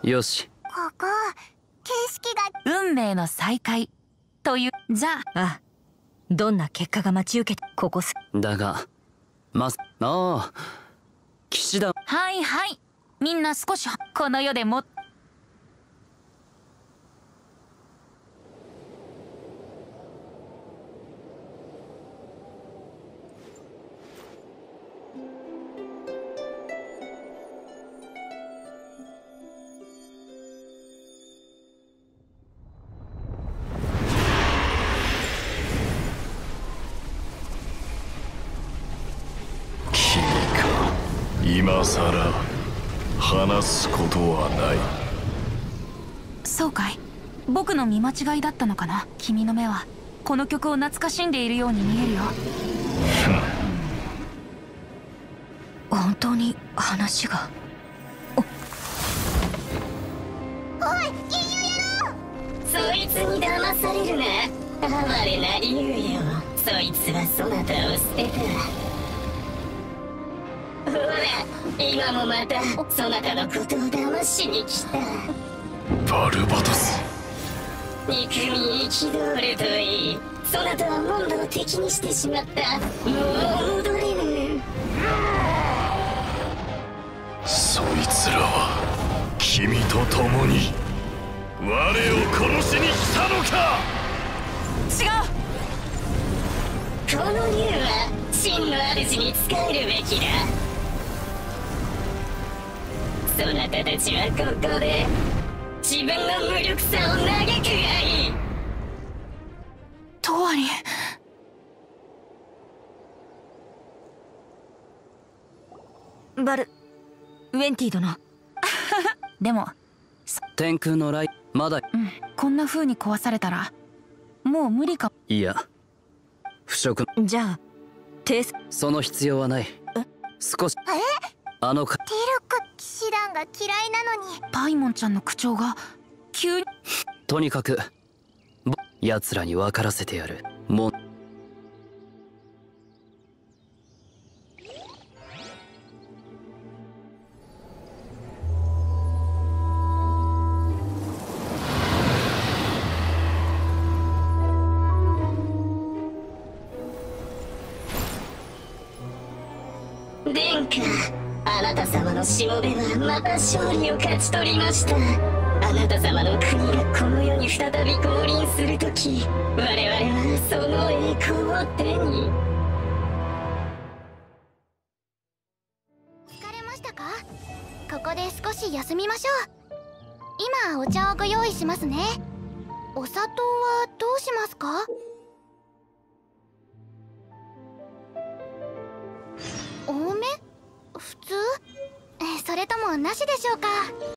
よし。 ここ景色が運命の再会という。じゃあ、 どんな結果が待ち受けてここだが騎士団。 はいはい、みんな少しこの世でも。 今さら話すことはない。 そうかい、僕の見間違いだったのかな。君の目はこの曲を懐かしんでいるように見えるよ。 本当に話が。 おい金融野郎。 そいつに騙されるな。哀れな竜よ。そいつはそなたを捨てた。ほら、今もまたそなたのことを騙しに来た。 バルバトス、 憎み憤るといい。そなたはモンドを敵にしてしまった。もう戻れぬ。 そいつらは君と共に我を殺しに来たのか。 違う。 この竜は真の主に仕えるべきだ。そなたたちはここで自分の無力さを嘆くがいい。 トワリン。 ウェンティ殿。 でも天空のライまだ。 こんな風に壊されたらもう無理か。 いや、腐食。 じゃあその必要はない。少しティルク騎士団が嫌いなのに。 パイモンちゃんの口調が急に。 とにかく奴らに分からせてやる。もう殿下、あなた様のしもべはまた勝利を勝ち取りました。あなた様の国がこの世に再び降臨するとき、我々はその栄光を手に。 疲れましたか？ここで少し休みましょう。今お茶をご用意しますね。お砂糖はどうしますか？多め？普通？それともなしでしょうか？